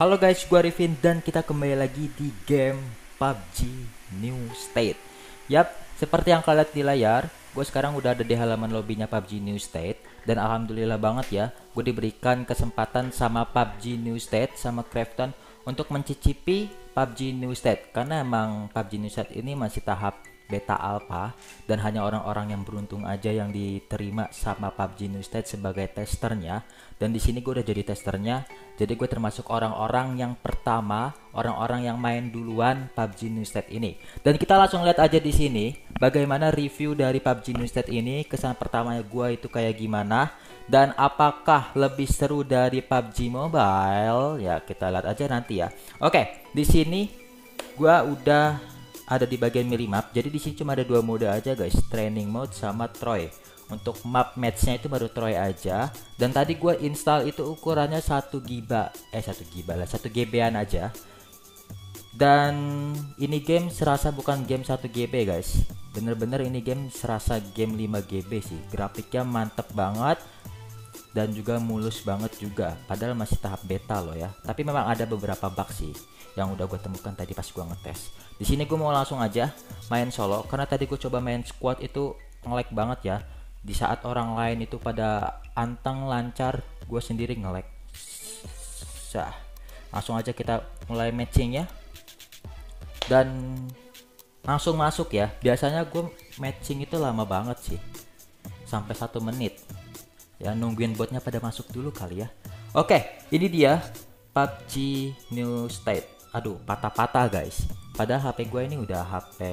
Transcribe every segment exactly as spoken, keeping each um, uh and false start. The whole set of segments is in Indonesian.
Halo guys, gua Rifin dan kita kembali lagi di game P U B G New State. Yap, seperti yang kalian lihat di layar, gue sekarang udah ada di halaman lobbynya P U B G New State. Dan alhamdulillah banget ya, gue diberikan kesempatan sama P U B G New State sama Krafton untuk mencicipi P U B G New State. Karena emang P U B G New State ini masih tahap beta alpha dan hanya orang-orang yang beruntung aja yang diterima sama P U B G New State sebagai testernya. Dan di sini gue udah jadi testernya, jadi gue termasuk orang-orang yang pertama, orang-orang yang main duluan P U B G New State ini. Dan kita langsung lihat aja di sini bagaimana review dari P U B G New State ini. Kesan pertamanya gue itu kayak gimana dan apakah lebih seru dari P U B G Mobile? Ya kita lihat aja nanti ya. Oke, di sini gue udah ada di bagian minimap. Jadi di sini cuma ada dua mode aja guys, training mode sama Troy. Untuk map matchnya itu baru Troy aja. Dan tadi gue install itu ukurannya satu giga, eh satu giga lah, satu G B-an aja. Dan ini game serasa bukan game satu G B guys. Bener-bener ini game serasa game lima G B sih. Grafiknya mantep banget dan juga mulus banget juga. Padahal masih tahap beta loh ya. Tapi memang ada beberapa bug sih yang udah gue temukan tadi pas gue ngetes. Di sini gue mau langsung aja main solo karena tadi gue coba main squad itu nge-lag banget ya. Di saat orang lain itu pada anteng lancar, gue sendiri nge-lag. Sah. Langsung aja kita mulai matching ya. Dan langsung masuk ya. Biasanya gue matching itu lama banget sih. Sampai satu menit. Ya nungguin botnya pada masuk dulu kali ya. Oke, ini dia P U B G New State. Aduh, patah-patah guys. Padahal H P gue ini udah H P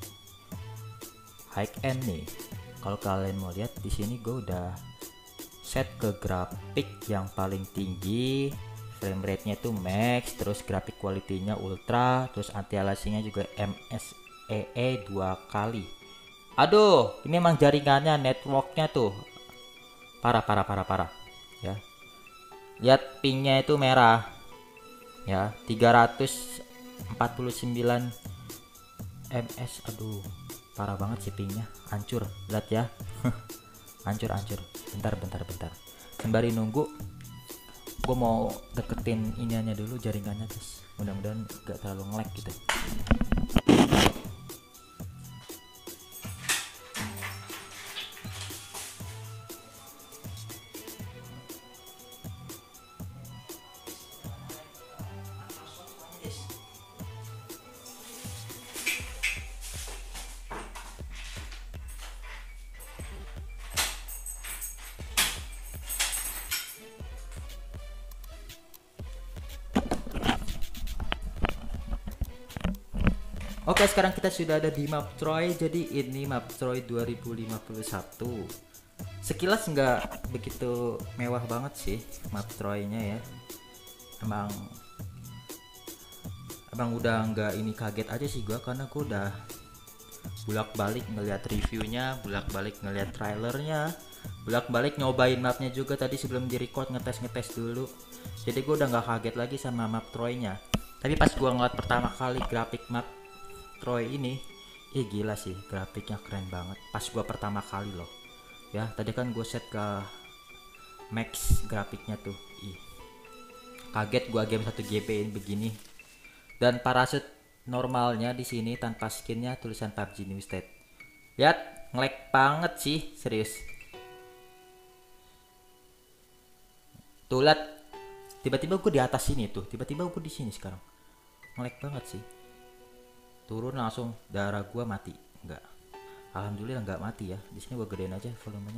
high end nih. Kalau kalian mau lihat di sini gue udah set ke grafik yang paling tinggi, frame rate-nya tuh max, terus grafik quality-nya ultra, terus anti aliasingnya juga M S E E dua kali. Aduh, ini emang jaringannya, networknya tuh parah parah parah parah ya. Lihat pingnya itu merah ya, tiga ratus empat puluh sembilan ms. Aduh, parah banget sih pingnya, hancur. Lihat ya. hancur hancur bentar bentar bentar sembari nunggu gue mau deketin iniannya dulu, jaringannya guys, mudah-mudahan gak terlalu nge-lag gitu. Oke, sekarang kita sudah ada di map Troy. Jadi ini map Troy dua ribu lima puluh satu. Sekilas nggak begitu mewah banget sih map Troy-nya ya. Emang Emang udah nggak ini, kaget aja sih gua karena gua udah bolak-balik ngelihat reviewnya, bolak-balik ngelihat trailernya, bolak-balik nyobain mapnya juga tadi sebelum di-record, ngetes-ngetes dulu. Jadi gua udah nggak kaget lagi sama map Troy-nya. Tapi pas gua ngeliat pertama kali grafik map Troy ini, ih gila sih, grafiknya keren banget. Pas gua pertama kali loh. Ya, tadi kan gue set ke max grafiknya tuh. Ih. Kaget gua game satu G B ini begini. Dan parachute normalnya di sini tanpa skinnya tulisan P U B G New State. Lihat, nge-lag banget sih, serius. Tuh lihat, tiba-tiba gue di atas sini tuh, tiba-tiba gue di sini sekarang. Nge-lag banget sih. Turun langsung darah gua mati. Enggak, alhamdulillah nggak mati ya. Di sini gua gedein aja volumenya.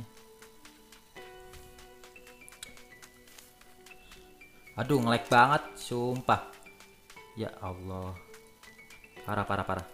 Aduh, nge-lag banget sumpah ya Allah, parah parah parah.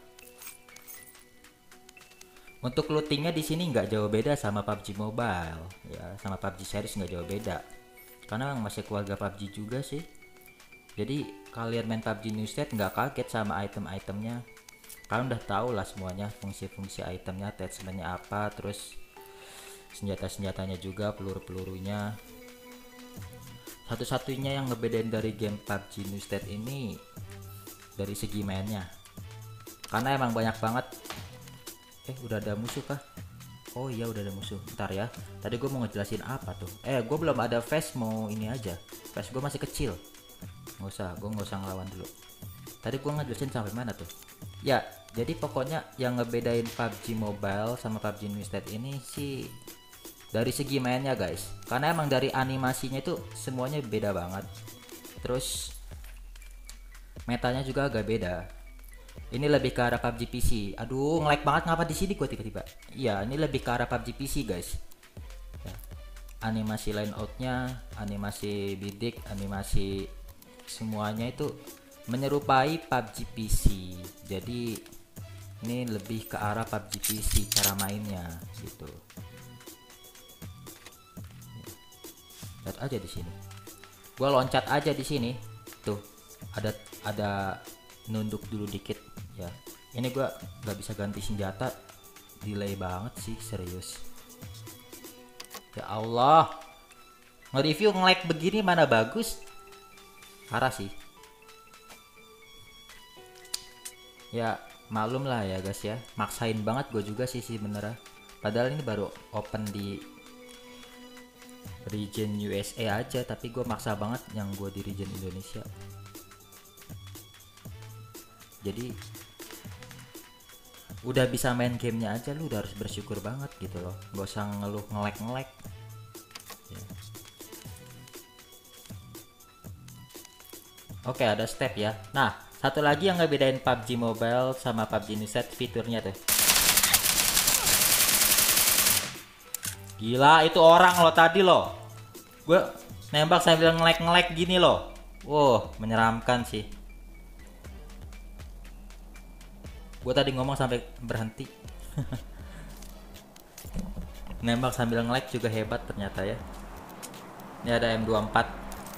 Untuk lootingnya di sini nggak jauh beda sama P U B G Mobile ya, sama P U B G series nggak jauh beda karena memang masih keluarga P U B G juga sih. Jadi kalian main P U B G New State nggak kaget sama item-itemnya. Kalian udah tahu lah semuanya, fungsi-fungsi itemnya, attachmentnya apa, terus senjata-senjatanya juga, peluru-pelurunya. Satu-satunya yang ngebedain dari game P U B G New State ini dari segi mainnya, karena emang banyak banget. Eh udah ada musuh kah? Oh iya udah ada musuh. Bentar ya, tadi gue mau ngejelasin apa tuh. Eh gue belum ada face, mau ini aja, face gue masih kecil. Nggak usah, gue nggak usah ngelawan dulu. Tadi gue ngejelasin sampai mana tuh? Ya, jadi pokoknya yang ngebedain P U B G Mobile sama P U B G New State ini sih dari segi mainnya guys. Karena emang dari animasinya itu semuanya beda banget. Terus metanya juga agak beda. Ini lebih ke arah P U B G P C. Aduh, nge-lag banget ngapa di sini gue tiba-tiba. Iya, ini lebih ke arah P U B G P C guys. Ya. Animasi line outnya, animasi bidik, animasi semuanya itu menyerupai P U B G P C. Jadi ini lebih ke arah P U B G P C cara mainnya gitu. Lihat aja di sini. Gua loncat aja di sini. Tuh, ada ada nunduk dulu dikit ya. Ini gua nggak bisa ganti senjata. Delay banget sih, serius. Ya Allah. Nge-review nge-lag begini mana bagus? Parah sih. Ya maklum lah ya guys ya, maksain banget gue juga sih sih bener. Padahal ini baru open di region U S A aja, tapi gue maksa banget yang gue di region Indonesia. Jadi udah bisa main gamenya aja lu udah harus bersyukur banget gitu loh, gak usah ngeluh ngelek-ngelek ya. Oke, ada step ya. Nah, satu lagi yang ngebedain P U B G Mobile sama P U B G New State fiturnya tuh. Gila, itu orang lo tadi lo. Gue nembak sambil ngelek-ngelek gini loh. Wow, menyeramkan sih. Gue tadi ngomong sampai berhenti. Nembak sambil ngelek juga hebat ternyata ya. Ini ada M dua puluh empat.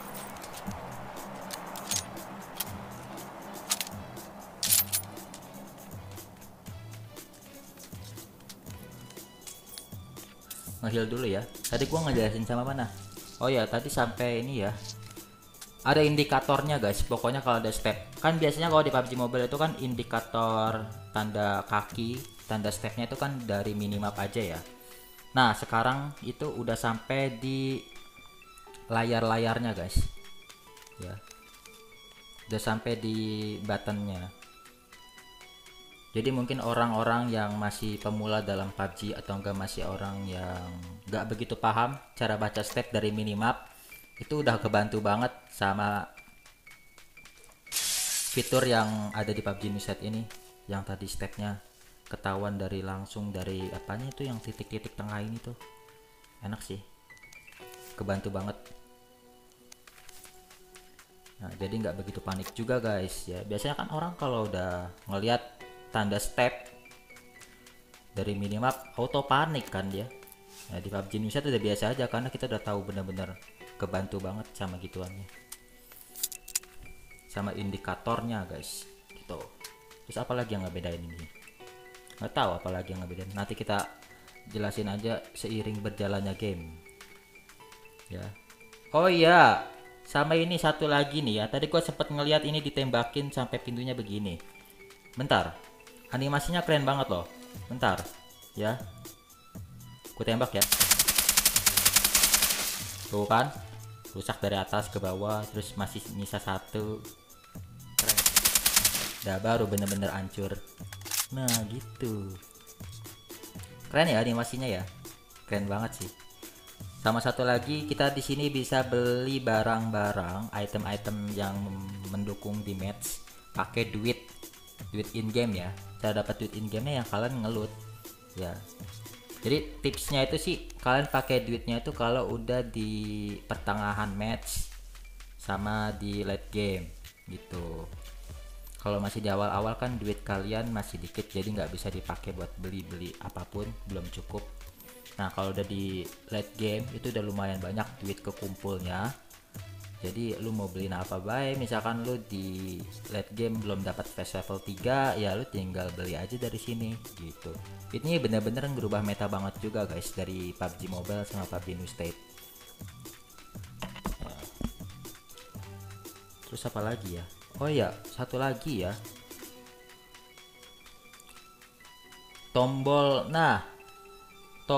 Ngeheal dulu ya. Tadi gua ngejelasin sama mana? Oh ya, tadi sampai ini ya. Ada indikatornya guys. Pokoknya kalau ada step. Kan biasanya kalau di P U B G Mobile itu kan indikator tanda kaki, tanda stepnya itu kan dari minimap aja ya. Nah, sekarang itu udah sampai di layar-layarnya guys. Ya. Udah sampai di buttonnya. Jadi mungkin orang-orang yang masih pemula dalam P U B G atau enggak masih orang yang enggak begitu paham cara baca step dari minimap, itu udah kebantu banget sama fitur yang ada di P U B G New State ini, yang tadi stepnya ketahuan dari langsung dari apanya itu yang titik-titik tengah ini tuh. Enak sih, kebantu banget. Nah, jadi nggak begitu panik juga guys ya. Biasanya kan orang kalau udah ngelihat tanda step dari minimap auto panik kan dia. Nah, di P U B G New State udah biasa aja karena kita udah tahu bener-bener kebantu banget sama gituannya, sama indikatornya guys gitu. Terus apa lagi yang ngebedain ini? Nggak tahu apa lagi yang ngebedain. Nanti kita jelasin aja seiring berjalannya game ya. Oh iya, sama ini satu lagi nih ya. Tadi gua sempet ngeliat ini ditembakin sampai pintunya begini. Bentar, animasinya keren banget loh. Bentar ya, gue tembak ya. Tuh kan, rusak dari atas ke bawah, terus masih nyisa satu. Keren. Udah baru bener-bener hancur. Nah gitu, keren ya animasinya ya, keren banget sih. Sama satu lagi, kita di sini bisa beli barang-barang, item-item yang mendukung di match pakai duit, duit in game ya. Cara dapat duit in game-nya yang kalian ngelut ya. Jadi tipsnya itu sih kalian pakai duitnya itu kalau udah di pertengahan match sama di late game gitu. Kalau masih di awal-awal kan duit kalian masih dikit, jadi nggak bisa dipakai buat beli-beli apapun, belum cukup. Nah kalau udah di late game itu udah lumayan banyak duit kekumpulnya. Jadi lu mau beliin apa baik, misalkan lu di late game belum dapat fast level tiga, ya lu tinggal beli aja dari sini gitu. Ini bener-bener ngerubah meta banget juga guys dari P U B G Mobile sama P U B G New State. Terus apa lagi ya? Oh iya, satu lagi ya. Tombol, nah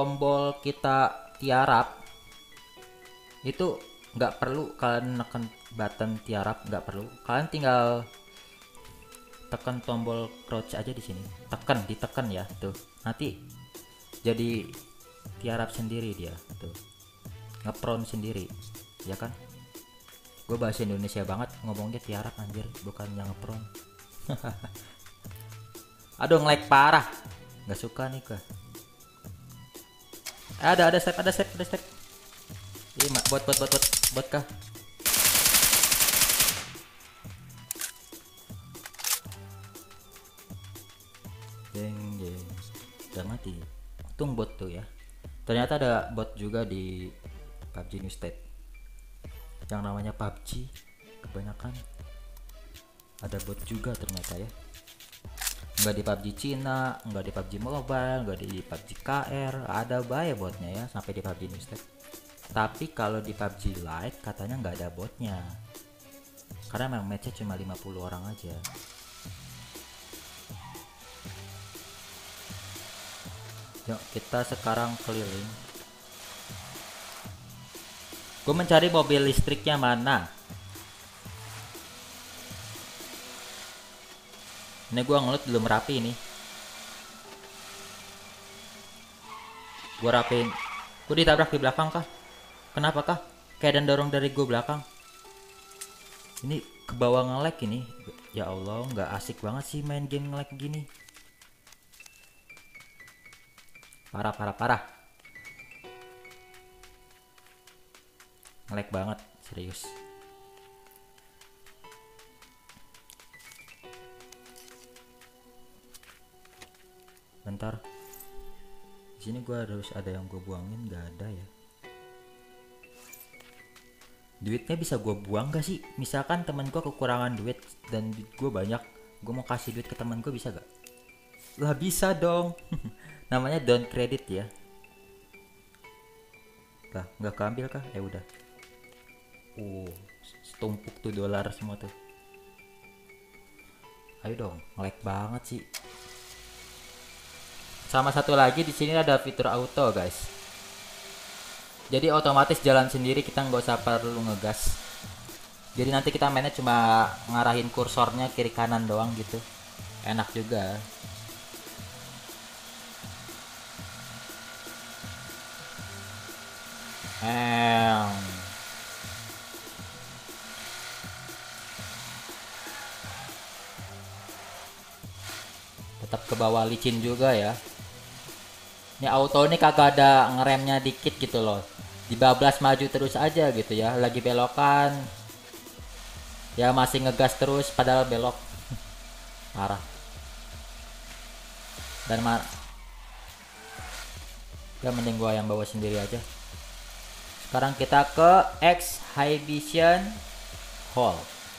tombol kita tiarap itu nggak perlu kalian neken button tiarap nggak perlu, kalian tinggal tekan tombol crouch aja di sini, tekan ditekan ya tuh, nanti jadi tiarap sendiri dia tuh, ngepron sendiri ya kan. Gue bahasa Indonesia banget ngomongnya tiarap anjir, bukan yang ngepron. Aduh nge-lag parah, nggak suka nih kah. Ada ada step ada step ada step. Ih, buat buat buat buat buat kah. Jeng jeng, udah mati. Untung bot tuh ya. Ternyata ada bot juga di P U B G New State yang namanya P U B G. Kebanyakan ada bot juga ternyata ya. Nggak di P U B G Cina, nggak di P U B G Mobile, nggak di P U B G K R, ada banyak botnya ya sampai di P U B G New State. Tapi kalau di P U B G Lite katanya nggak ada botnya, karena memang matchnya cuma lima puluh orang aja. Yuk kita sekarang keliling. Gue mencari mobil listriknya mana. Ini gue ngelut belum rapi nih. Gue rapiin. Gue ditabrak di belakang kah? Kenapa kah? Kayak dan dorong dari gue belakang. Ini ke bawah nge-lag ini. Ya Allah, nggak asik banget sih main game nge-lag gini. Parah parah parah. Nge-lag banget, serius. Bentar. Di sini gua harus ada yang gue buangin, nggak ada ya. Duitnya bisa gue buang gak sih? Misalkan temen gue kekurangan duit dan duit gue banyak, gue mau kasih duit ke temen gue bisa gak? Lah bisa dong. Namanya down credit ya. Lah nggak keambil kah? Eh udah. Oh, setumpuk tuh dolar semua tuh. Ayo dong, nge-lag banget sih. Sama satu lagi di sini ada fitur auto guys. Jadi otomatis jalan sendiri, kita nggak usah perlu ngegas. Jadi nanti kita mainnya cuma ngarahin kursornya kiri kanan doang gitu. Enak juga. Eh. Tetap ke bawah licin juga ya. Ini auto ini kagak ada ngeremnya dikit gitu loh. Dibablas maju terus aja gitu ya. Lagi belokan ya masih ngegas terus padahal belok. Parah. Dan mar ya mending gua yang bawa sendiri aja. Sekarang kita ke Exhibition Hall.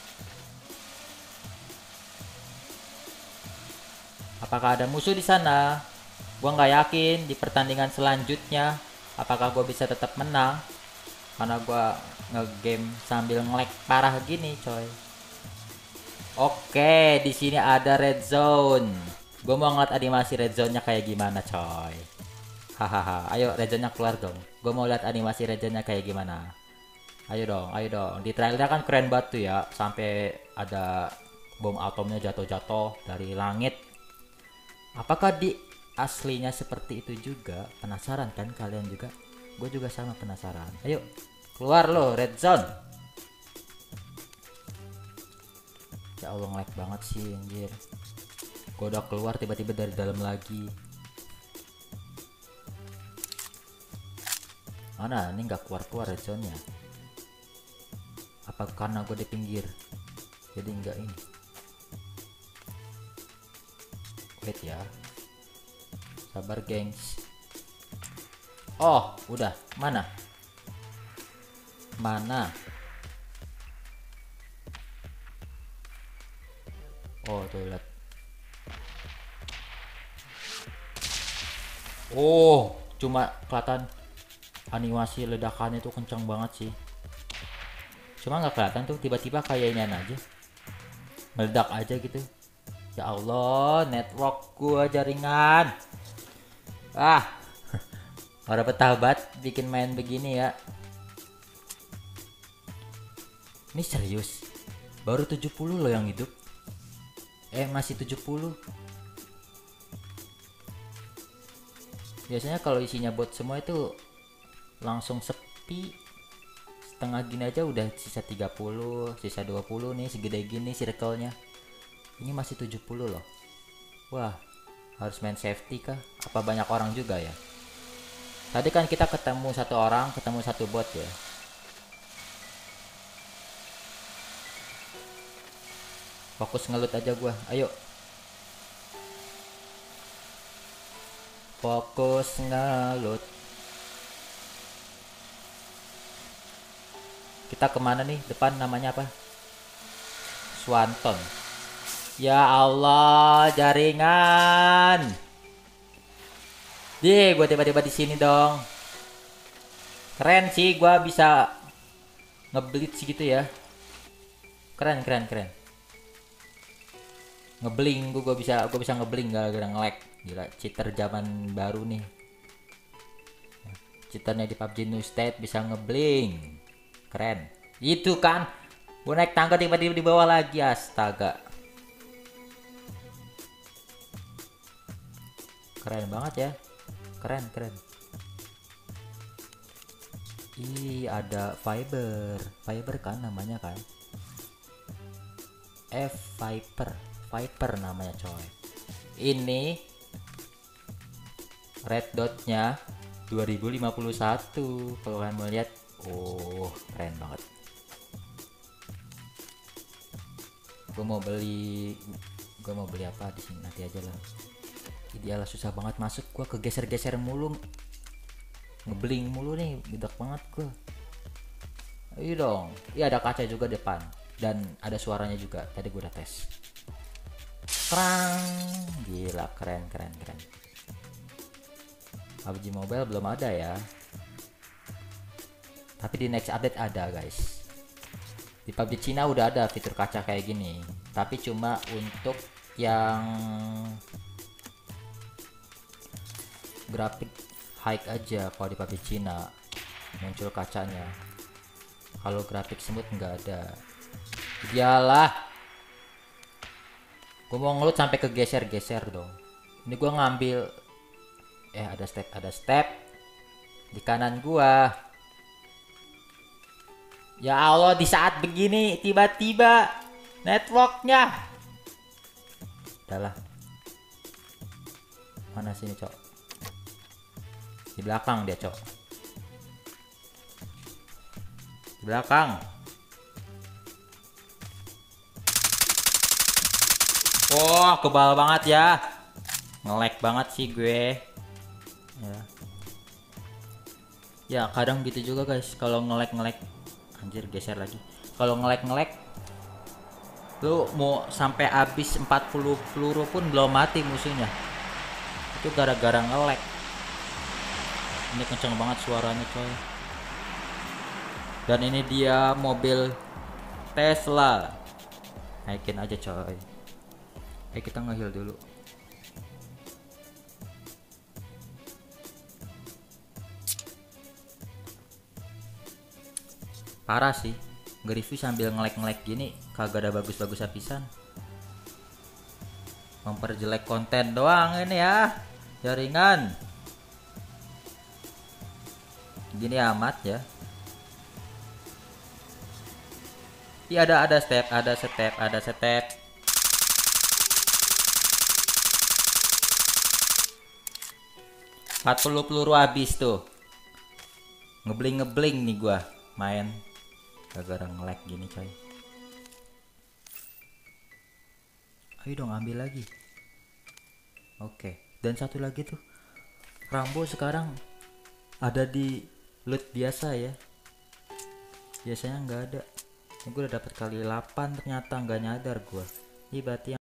Apakah ada musuh di sana? Gua nggak yakin di pertandingan selanjutnya apakah gue bisa tetap menang, karena gua ngegame sambil nge-lag parah gini coy. Oke, di sini ada red zone. Gue mau ngeliat animasi red zone-nya kayak gimana coy. Hahaha, ayo red zone-nya keluar dong. Gue mau lihat animasi red zone-nya kayak gimana. Ayo dong, ayo dong. Di trailernya kan keren banget tuh ya, sampai ada bom atomnya jatuh-jatuh dari langit. Apakah di aslinya seperti itu juga? Penasaran kan kalian juga? Gue juga sama penasaran. Ayo keluar lo red zone. Ya Allah, nge-lag banget sih anjir. Gue udah keluar tiba-tiba dari dalam lagi. Mana ini nggak keluar-keluar red zone nya? Apa karena gue di pinggir jadi enggak ini? Wait ya, sabar gengs. Oh udah, mana mana oh toilet. Oh cuma kelihatan animasi ledakannya tuh kencang banget sih, cuma nggak kelihatan tuh, tiba-tiba kayak ini aja meledak aja gitu. Ya Allah, network gua jaringan. Ah, orang betah banget bikin main begini ya. Ini serius. Baru tujuh puluh loh yang hidup. Eh masih tujuh puluh. Biasanya kalau isinya bot semua itu langsung sepi. Setengah gini aja udah sisa tiga puluh, sisa dua puluh nih, segede gini circle-nya. Ini masih tujuh puluh loh. Wah, harus main safety kah? Apa banyak orang juga ya? Tadi kan kita ketemu satu orang, ketemu satu bot ya. Fokus ngelut aja gua. Ayo. Fokus ngelut. Kita kemana nih? Depan namanya apa? Swanton. Ya Allah, jaringan. Dih, gue tiba-tiba di sini dong. Keren sih, gue bisa ngeblitz gitu ya. Keren, keren, keren. Ngebling, gue gue bisa gue bisa ngebling gara-gara nge-lag. Gila, cheater zaman baru nih. Cheaternya di P U B G New State bisa ngebling. Keren. Itu kan. Gue naik tangga tiba-tiba di bawah lagi, astaga. Keren banget ya. Keren, keren. Ih, ada Viper. Viper kan namanya kan. F Viper. Viper namanya coy. Ini red dotnya dua ribu lima puluh satu. Kalau kalian mau lihat, oh keren banget. Gue mau beli, gue mau beli apa di sini nanti aja lah. Ideal susah banget masuk, gue kegeser-geser mulu, ngebling mulu nih, gidak banget gue. Ayo dong, iya ada kaca juga depan dan ada suaranya juga. Tadi gue udah tes. Kerang, gila keren keren keren. P U B G Mobile belum ada ya, tapi di next update ada guys. Di P U B G Cina udah ada fitur kaca kayak gini, tapi cuma untuk yang grafik high aja. Kalau di P U B G Cina muncul kacanya, kalau grafik smooth nggak ada. Iyalah, gue mau ngelut sampai ke geser-geser dong. Ini gue ngambil, eh ada step, ada step di kanan gua. Ya Allah, di saat begini tiba-tiba networknya. Udahlah. Mana sini cok? Di belakang dia cok. Di belakang. Oh, kebal banget ya. Nge-lag banget sih gue. Ya. Ya, kadang gitu juga guys. Kalau nge-lag nge-lag. Anjir, geser lagi. Kalau nge-lag nge-lag, lu mau sampai habis empat puluh peluru pun belum mati musuhnya. Itu gara-gara nge-lag. Ini kenceng banget suaranya coy. Dan ini dia mobil Tesla. Naikin aja coy. Eh kita nge-heal dulu. Parah sih, nge-review sambil nge-lag-nge-lag gini kagak ada bagus-bagus habisan. Memperjelek konten doang ini ya. Jaringan gini amat ya. Iya ada ada step, ada step, ada step. empat puluh peluru habis tuh. Ngebling-ngebling nih gua main gara-gara nge-lag gini coy. Ayo dong ambil lagi. Oke, dan satu lagi tuh Rambo sekarang ada di loot biasa ya. Biasanya nggak ada. Gue udah dapat kali delapan ternyata, nggak nyadar gua. Ini berarti yang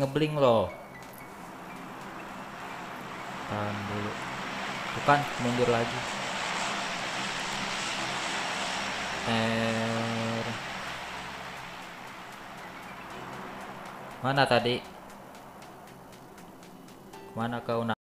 ngebling loh. Tahan dulu. Bukan, mundur lagi. Er, mana tadi? Mana kau nak?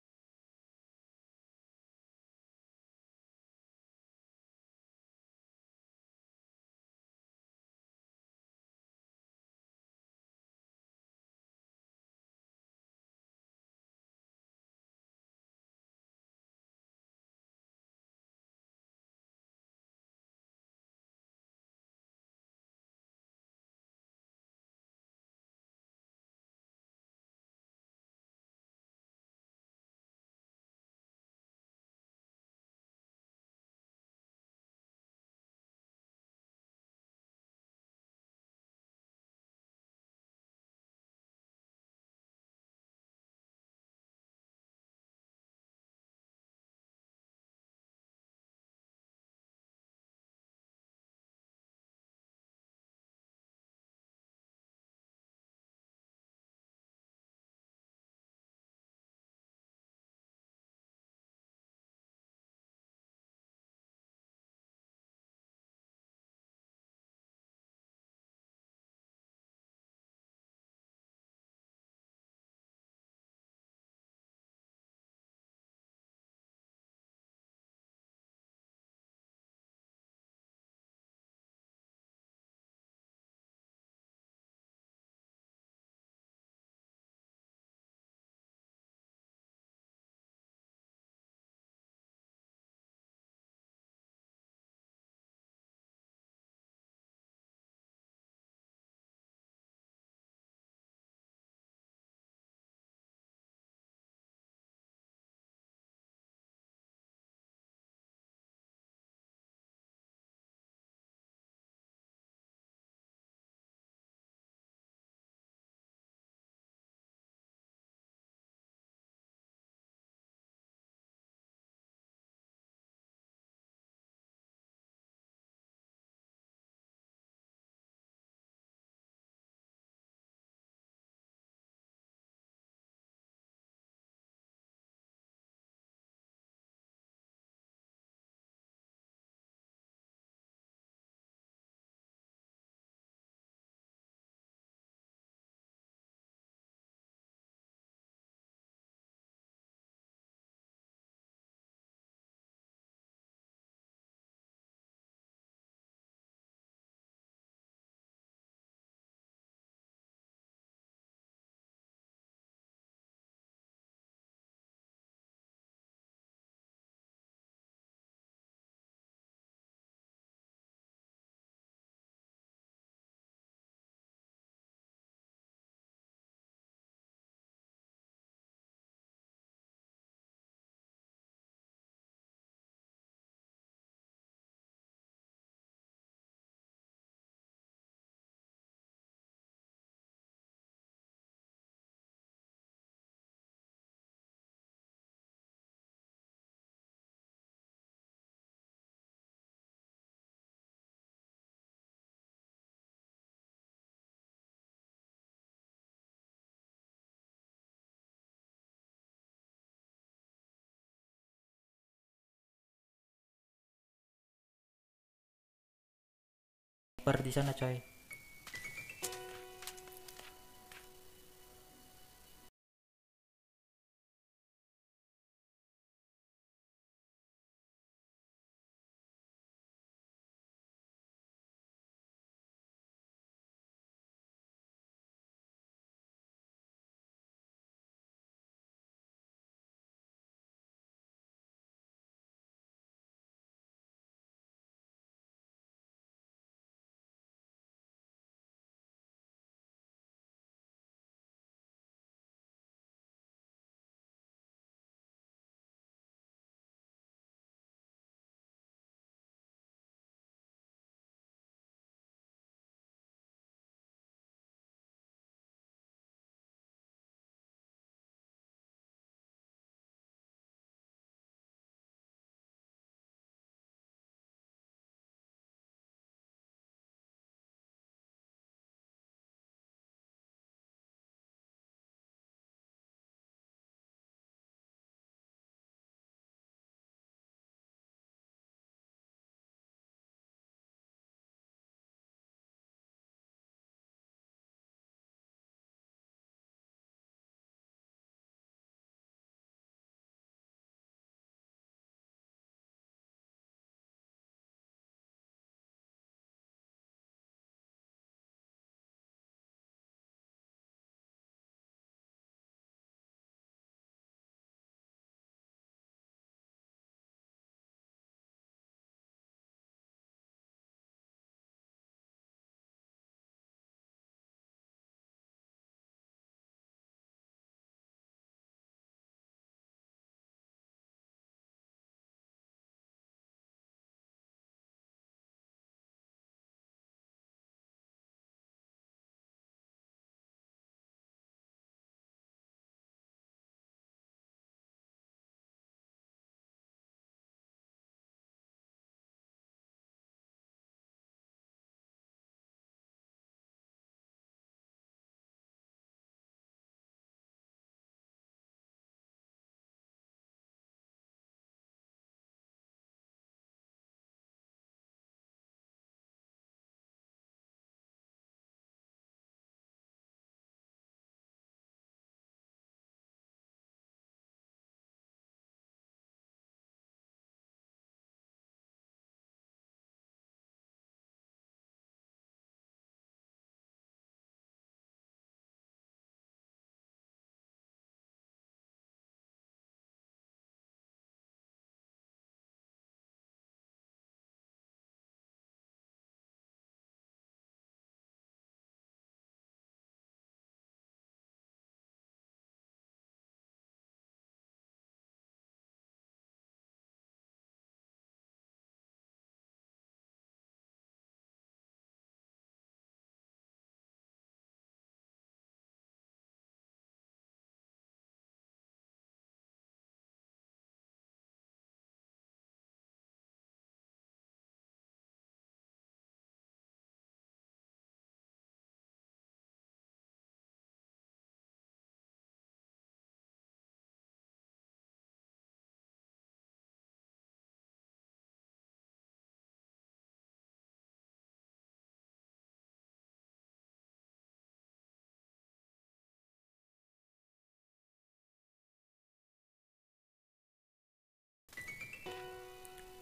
Per di sana coy.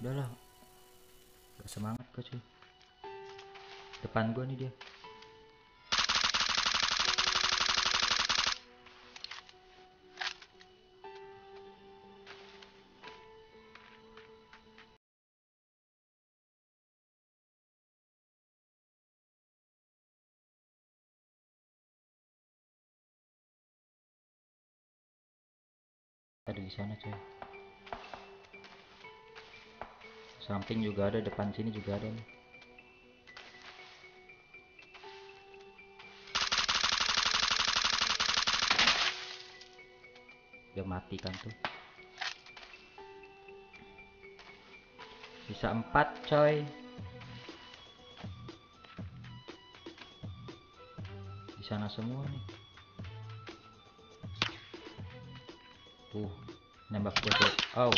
Udahlah, gak semangat gue cuy. Depan gue nih dia. Ada di sana coy. Samping juga ada, depan sini juga ada nih. Dia mati kan tuh. Bisa empat coy. Di sana semua nih. Uh, nembak gue tuh. Oh.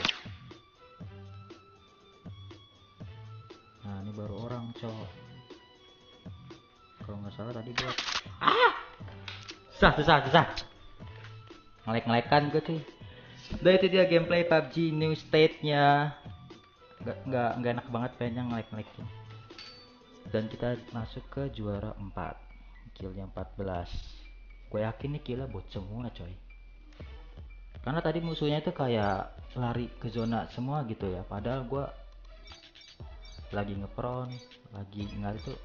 Nah, ini baru orang, cowok. Kalau nggak salah tadi buat. Ah! Susah, susah, susah. Ngelek-ngelekan gue cuy. Udah, itu dia gameplay P U B G New State-nya. Nggak, nggak, nggak enak banget kayaknya ngelek-ngelekin. Dan kita masuk ke juara empat. Killnya empat belas. Gue yakin nih killnya bot semua coy. Karena tadi musuhnya itu kayak lari ke zona semua gitu ya. Padahal gue lagi ngepron, lagi nggak itu.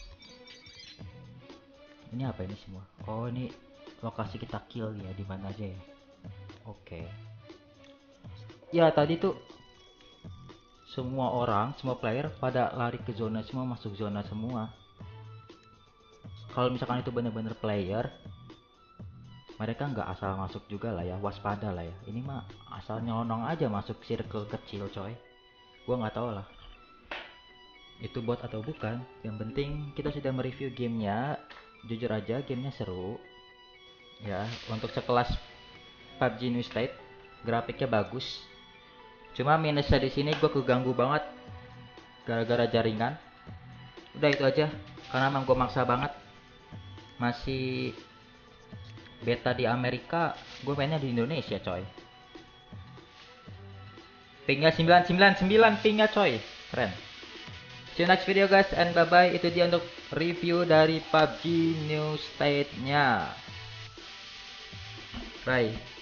Ini apa ini semua? Oh, ini lokasi kita kill ya, di mana aja ya? Oke. Ya tadi tuh semua orang, semua player pada lari ke zona semua, masuk zona semua. Kalau misalkan itu bener-bener player, mereka nggak asal masuk juga lah ya, waspada lah ya. Ini mah asal nyelonong aja masuk circle kecil coy. Gua nggak tahu lah itu bot atau bukan. Yang penting kita sudah mereview gamenya. Jujur aja gamenya seru ya. Untuk sekelas P U B G New State, grafiknya bagus. Cuma minusnya di sini gue keganggu banget gara-gara jaringan. Udah itu aja, karena emang gue maksa banget. Masih beta di Amerika, gue mainnya di Indonesia coy. Pingnya sembilan sembilan sembilan pingnya coy, keren. See you next video guys, and bye bye. Itu dia untuk review dari P U B G New State nya. Bye.